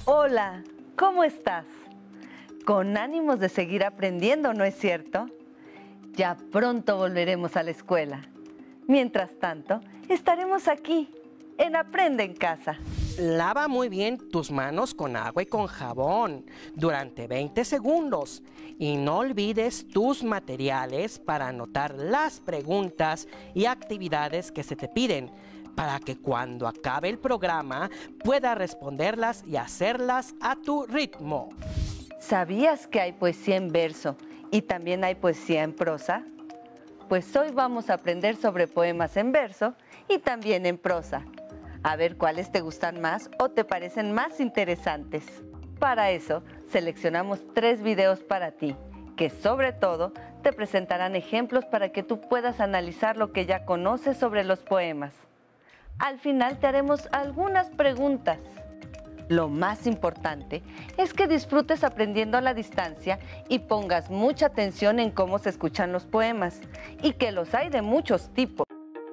Hola, ¿cómo estás? Con ánimos de seguir aprendiendo, ¿no es cierto? Ya pronto volveremos a la escuela. Mientras tanto, estaremos aquí, en Aprende en Casa. Lava muy bien tus manos con agua y con jabón durante 20 segundos. Y no olvides tus materiales para anotar las preguntas y actividades que se te piden, para que cuando acabe el programa puedas responderlas y hacerlas a tu ritmo. ¿Sabías que hay poesía en verso y también hay poesía en prosa? Pues hoy vamos a aprender sobre poemas en verso y también en prosa. A ver cuáles te gustan más o te parecen más interesantes. Para eso, seleccionamos 3 videos para ti, que sobre todo te presentarán ejemplos para que tú puedas analizar lo que ya conoces sobre los poemas. Al final te haremos algunas preguntas. Lo más importante es que disfrutes aprendiendo a la distancia y pongas mucha atención en cómo se escuchan los poemas, y que los hay de muchos tipos.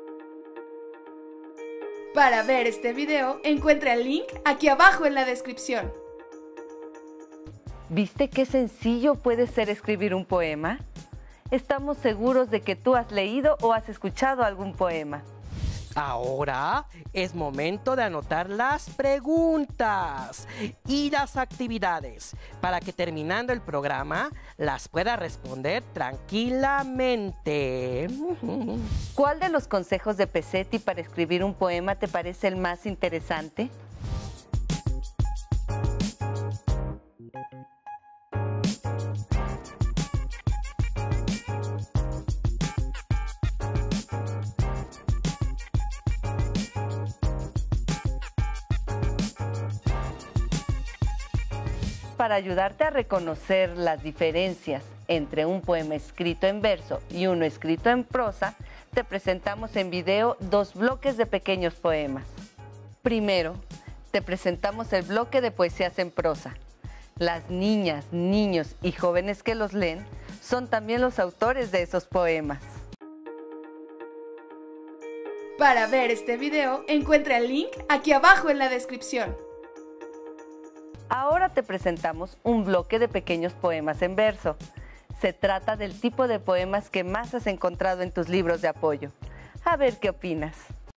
Para ver este video, encuentra el link aquí abajo en la descripción. ¿Viste qué sencillo puede ser escribir un poema? Estamos seguros de que tú has leído o has escuchado algún poema. Ahora es momento de anotar las preguntas y las actividades para que terminando el programa las puedas responder tranquilamente. ¿Cuál de los consejos de Pesetti para escribir un poema te parece el más interesante? Para ayudarte a reconocer las diferencias entre un poema escrito en verso y uno escrito en prosa, te presentamos en video 2 bloques de pequeños poemas. Primero, te presentamos el bloque de poesías en prosa. Las niñas, niños y jóvenes que los leen son también los autores de esos poemas. Para ver este video, encuentra el link aquí abajo en la descripción. Ahora te presentamos un bloque de pequeños poemas en verso. Se trata del tipo de poemas que más has encontrado en tus libros de apoyo. A ver qué opinas.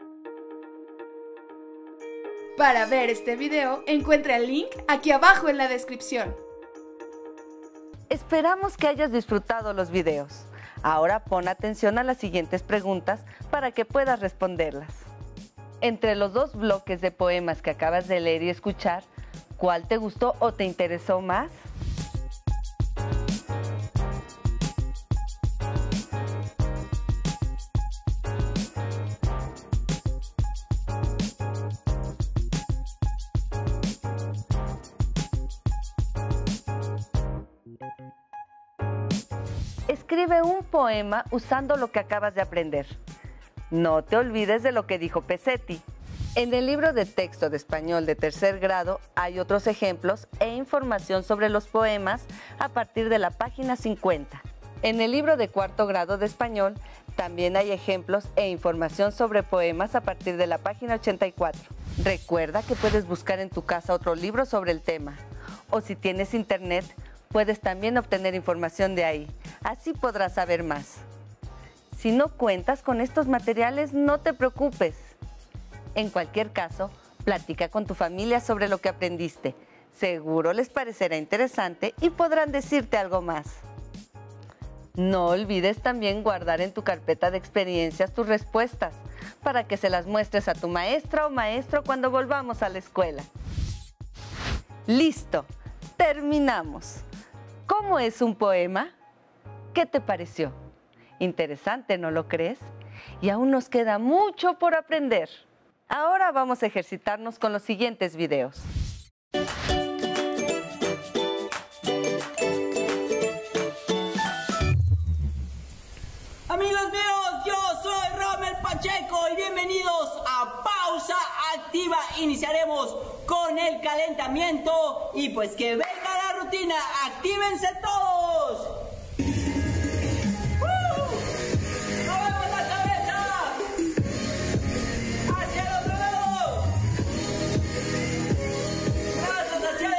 Para ver este video, encuentra el link aquí abajo en la descripción. Esperamos que hayas disfrutado los videos. Ahora pon atención a las siguientes preguntas para que puedas responderlas. Entre los 2 bloques de poemas que acabas de leer y escuchar, ¿cuál te gustó o te interesó más? Escribe un poema usando lo que acabas de aprender. No te olvides de lo que dijo Pesetti. En el libro de texto de español de 3er grado hay otros ejemplos e información sobre los poemas a partir de la página 50. En el libro de 4º grado de español también hay ejemplos e información sobre poemas a partir de la página 84. Recuerda que puedes buscar en tu casa otro libro sobre el tema. O si tienes internet, puedes también obtener información de ahí. Así podrás saber más. Si no cuentas con estos materiales, no te preocupes. En cualquier caso, platica con tu familia sobre lo que aprendiste. Seguro les parecerá interesante y podrán decirte algo más. No olvides también guardar en tu carpeta de experiencias tus respuestas para que se las muestres a tu maestra o maestro cuando volvamos a la escuela. ¡Listo! ¡Terminamos! ¿Cómo es un poema? ¿Qué te pareció? Interesante, ¿no lo crees? Y aún nos queda mucho por aprender. Ahora vamos a ejercitarnos con los siguientes videos. Amigos míos, yo soy Rommel Pacheco y bienvenidos a Pausa Activa. Iniciaremos con el calentamiento y pues que venga la rutina. ¡Actívense todos! ¡Movemos la cabeza! ¡Hacia el otro lado! ¡Brazos hacia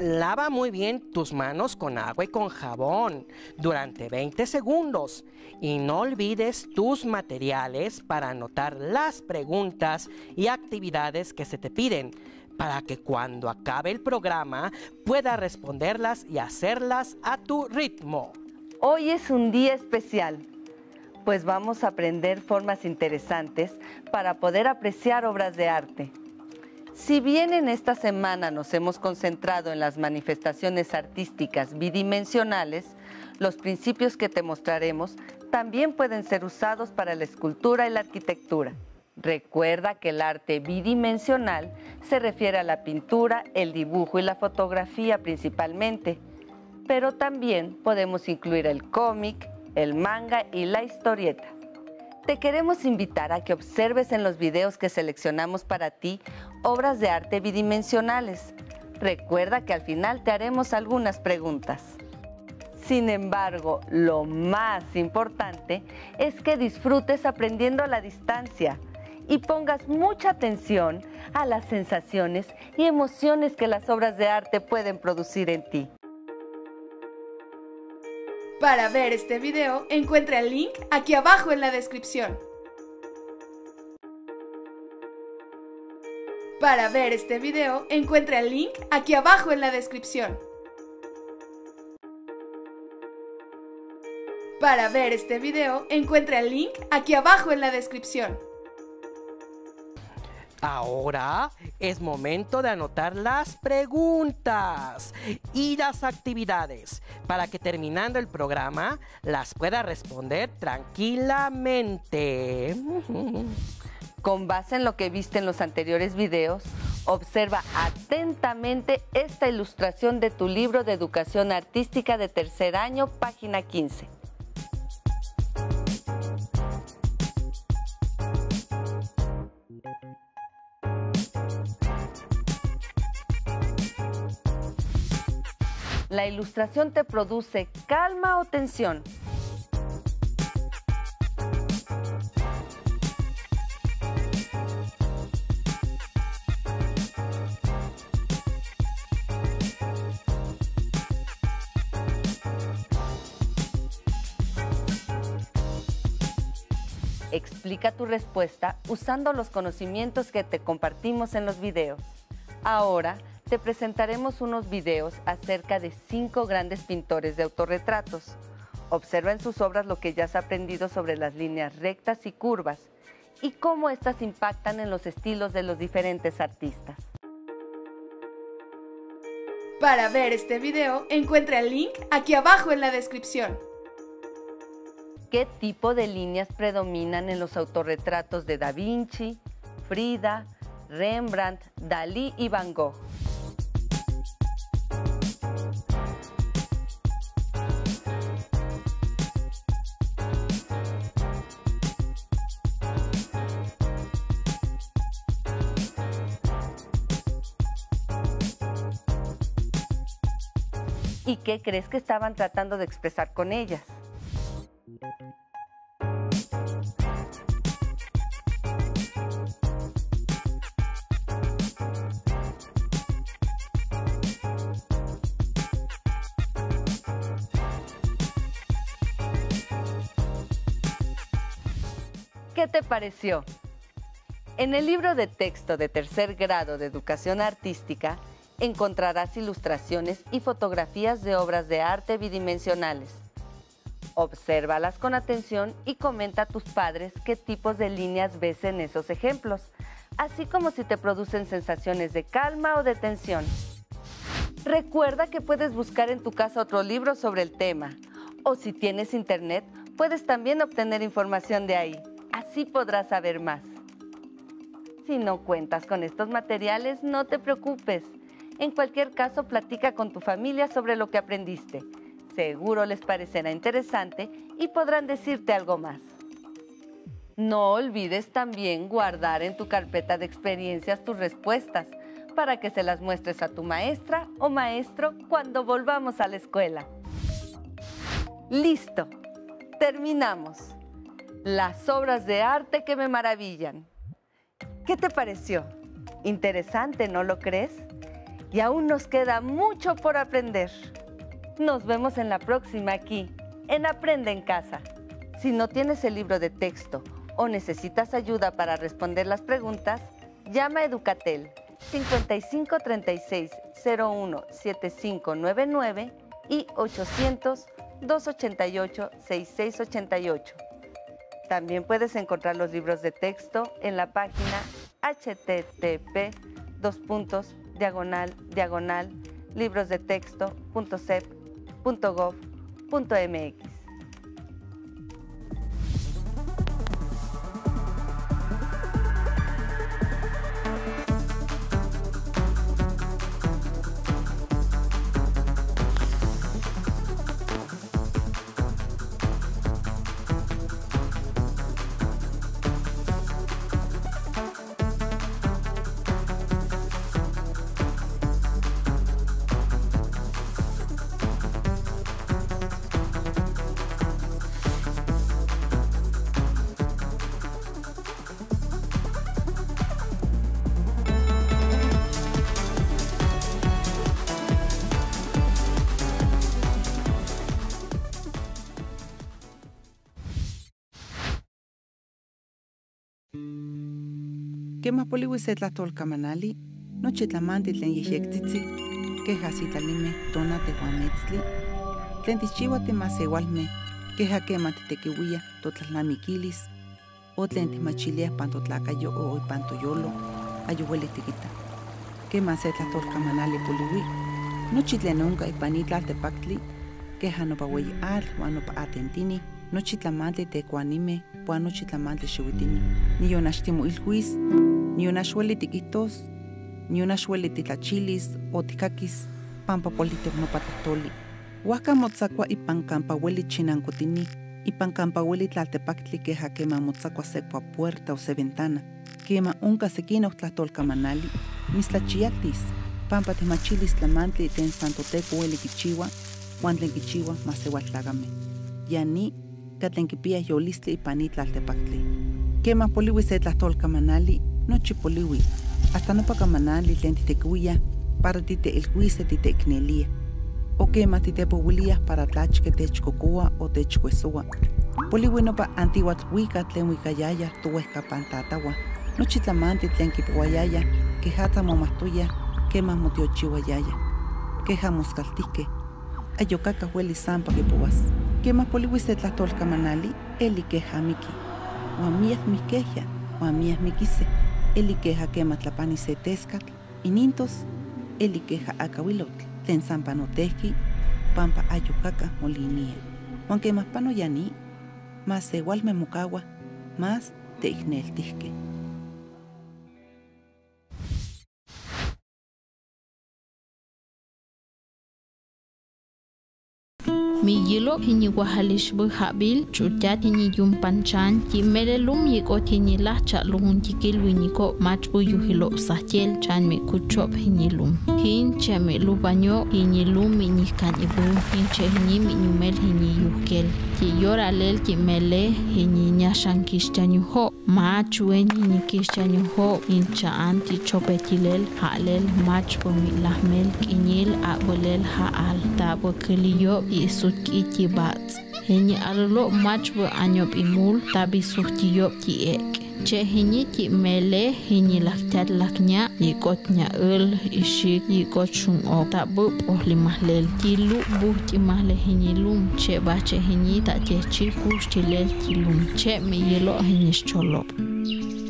Lava muy bien tus manos con agua y con jabón durante 20 segundos y no olvides tus materiales para anotar las preguntas y actividades que se te piden para que cuando acabe el programa puedas responderlas y hacerlas a tu ritmo. Hoy es un día especial, pues vamos a aprender formas interesantes para poder apreciar obras de arte. Si bien en esta semana nos hemos concentrado en las manifestaciones artísticas bidimensionales, los principios que te mostraremos también pueden ser usados para la escultura y la arquitectura. Recuerda que el arte bidimensional se refiere a la pintura, el dibujo y la fotografía principalmente, pero también podemos incluir el cómic, el manga y la historieta. Te queremos invitar a que observes en los videos que seleccionamos para ti obras de arte bidimensionales. Recuerda que al final te haremos algunas preguntas. Sin embargo, lo más importante es que disfrutes aprendiendo a la distancia y pongas mucha atención a las sensaciones y emociones que las obras de arte pueden producir en ti. Para ver este video, encuentra el link aquí abajo en la descripción. Para ver este video, encuentra el link aquí abajo en la descripción. Para ver este video, encuentra el link aquí abajo en la descripción. Ahora es momento de anotar las preguntas y las actividades para que terminando el programa las puedas responder tranquilamente. Con base en lo que viste en los anteriores videos, observa atentamente esta ilustración de tu libro de educación artística de tercer año, página 15. ¿La ilustración te produce calma o tensión? Explica tu respuesta usando los conocimientos que te compartimos en los videos. Ahora te presentaremos unos videos acerca de 5 grandes pintores de autorretratos. Observa en sus obras lo que ya has aprendido sobre las líneas rectas y curvas y cómo éstas impactan en los estilos de los diferentes artistas. Para ver este video, encuentra el link aquí abajo en la descripción. ¿Qué tipo de líneas predominan en los autorretratos de Da Vinci, Frida, Rembrandt, Dalí y Van Gogh? ¿Y qué crees que estaban tratando de expresar con ellas? ¿Qué te pareció? En el libro de texto de tercer grado de educación artística encontrarás ilustraciones y fotografías de obras de arte bidimensionales. Obsérvalas con atención y comenta a tus padres qué tipos de líneas ves en esos ejemplos, así como si te producen sensaciones de calma o de tensión. Recuerda que puedes buscar en tu casa otro libro sobre el tema, o si tienes internet, puedes también obtener información de ahí. Así podrás saber más. Si no cuentas con estos materiales, no te preocupes. En cualquier caso, platica con tu familia sobre lo que aprendiste. Seguro les parecerá interesante y podrán decirte algo más. No olvides también guardar en tu carpeta de experiencias tus respuestas para que se las muestres a tu maestra o maestro cuando volvamos a la escuela. ¡Listo! Terminamos. Las obras de arte que me maravillan. ¿Qué te pareció? Interesante, ¿no lo crees? Y aún nos queda mucho por aprender. Nos vemos en la próxima aquí, en Aprende en Casa. Si no tienes el libro de texto o necesitas ayuda para responder las preguntas, llama a Educatel 55 36 01 7599 y 800 288 6688. También puedes encontrar los libros de texto en la página http://librosdetexto.cep.gov.mx. Kema poliwise tlahtolkamanali, nochi tlamanti tlen yehyektitzi, keja sitlalime tona tehuametzli, tlen tichiwa timasewalme, keja kema titekiuia totlalnamikilis, o tlen timachilia pantotlakayo o pantoyolo, ayuweli tikita. Kema se tlahtolkamanali poliwi, nochi tlen onka ipanitlaltepaktli, keja nopa weyi atl wan nopa atentini, nochi tlamantli tekuanime, puan nochi tlamantli xiuitini. Niyonaxtimo ilhuis, niyonaxueli tikitos, niyonaxueli titlachilis o tikakis, pampa politok nopa tlahtoli. Huajka motzakua ipan kampa ueli chinankotini, ipan kampa ueli tlaltepaktli keja kema motzakua sekua puerta o se ventana, kema onka sekinok tlahtolkamanali, mislachiaktis, pampa timachilis tlamantli ten santoteco ueli kichiwa, huan tlen kichiwa masewaltlagame. Yani katlen kipia yolistli ipan itlaltepaktli. Kema poliwi se tlahtolkamanali, nochi poliwi, hasta nopa kamanali tlen titekuia para titeilhuise titeiknelia. O kema titepouiliah para tlachke techkokoa o techkuesoa. Poliwi nopa antiuatl tlen uikayaya touehkapan tatawa, nochi tlamanti tlen kipouayaya, kehatza momahtoya, kema motiochiuayaya. Keja moskaltihke, ayokaka ueli sampa kipouas. Kema poliwi se tlahtolkamanali, eli keja miki. Uan miak mikehya, uan miak mikise, eli keja kema tlapani se teskatl, inintos, eli keja akawilotl, tlen sampanotehki, pampa ayokaka molinia. Uan kema panoyani, mas sewalme mokawa, mas teikneltihke. Miyilo hini wahalishbu habil chutat hini yumpanchan ki merelum yiko hini lacha luhun tikil winiko machbu yuhilo sahtiel chan me kuchop hini lum. Hin che me lubanyo hini lum hini kan ibu hin che hini minumel hini yuhkel. Ki yoralel ki mele hini nyashan kishtanyu ho machuen hini kishtanyu ho hin cha anti chopetilel halel machbu mi lahmel kinyil abolel haal tabo kiliyo isu ki bats hini arlo machbu anyop imul tabi suhtiyop ki ek che hini ki mele hini laktat laknya yikotnya ishik yikochung ok tabu ohlimahlel kilu buhti mahle hini lum che bache hini ta techi kushtilel kilum che mi yelo hini cholop.